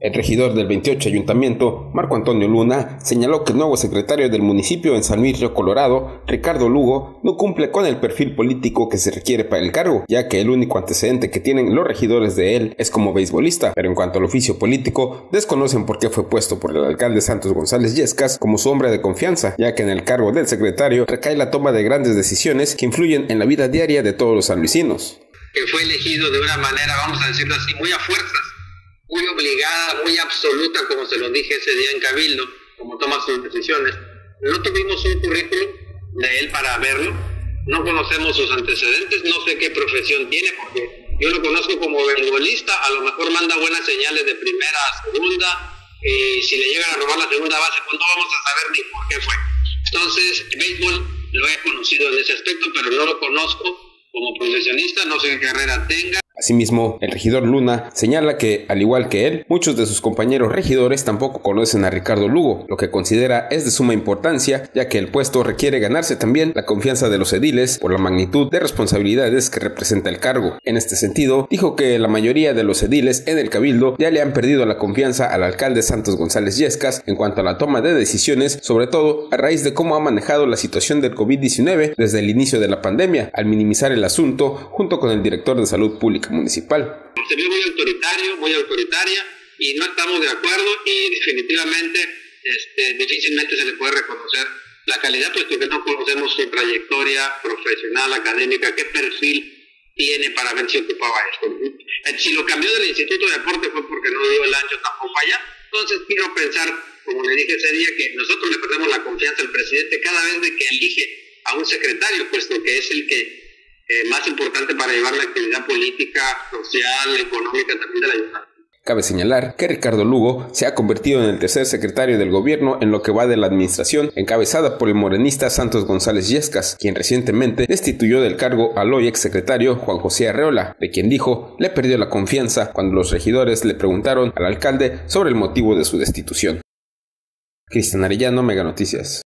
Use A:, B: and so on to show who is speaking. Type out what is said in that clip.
A: El regidor del 28 Ayuntamiento, Marco Antonio Luna, señaló que el nuevo secretario del municipio en San Luis Río Colorado, Ricardo Lugo, no cumple con el perfil político que se requiere para el cargo, ya que el único antecedente que tienen los regidores de él es como beisbolista, pero en cuanto al oficio político, desconocen por qué fue puesto por el alcalde Santos González Yescas como su hombre de confianza, ya que en el cargo del secretario recae la toma de grandes decisiones que influyen en la vida diaria de todos los sanluisinos.
B: Que fue elegido de una manera, vamos a decirlo así, muy a fuerzas, muy obligada, muy absoluta, como se lo dije ese día en Cabildo, como toma sus decisiones. No tuvimos un currículum de él para verlo, no conocemos sus antecedentes, no sé qué profesión tiene, porque yo lo conozco como beisbolista, a lo mejor manda buenas señales de primera a segunda, y si le llegan a robar la segunda base, pues no vamos a saber ni por qué fue. Entonces, béisbol lo he conocido en ese aspecto, pero no lo conozco como profesionista, no sé qué carrera tenga.
A: Asimismo, el regidor Luna señala que, al igual que él, muchos de sus compañeros regidores tampoco conocen a Ricardo Lugo, lo que considera es de suma importancia, ya que el puesto requiere ganarse también la confianza de los ediles por la magnitud de responsabilidades que representa el cargo. En este sentido, dijo que la mayoría de los ediles en el Cabildo ya le han perdido la confianza al alcalde Santos González Yescas en cuanto a la toma de decisiones, sobre todo a raíz de cómo ha manejado la situación del COVID-19 desde el inicio de la pandemia, al minimizar el asunto junto con el director de Salud Pública municipal.
B: Se vio muy autoritario, muy autoritaria, y no estamos de acuerdo, y definitivamente difícilmente se le puede reconocer la calidad, puesto que no conocemos su trayectoria profesional, académica, qué perfil tiene para ver si ocupaba esto. Si lo cambió del Instituto de Deporte fue porque no dio el ancho tampoco allá. Entonces quiero pensar, como le dije ese día, que nosotros le perdemos la confianza al presidente cada vez de que elige a un secretario, puesto que es el que más importante para llevar la actividad política, social, económica también de la ayuntamiento.
A: Cabe señalar que Ricardo Lugo se ha convertido en el tercer secretario del gobierno en lo que va de la administración, encabezada por el morenista Santos González Yescas, quien recientemente destituyó del cargo al hoy exsecretario Juan José Arreola, de quien dijo le perdió la confianza cuando los regidores le preguntaron al alcalde sobre el motivo de su destitución. Cristian Arellano, Mega Noticias.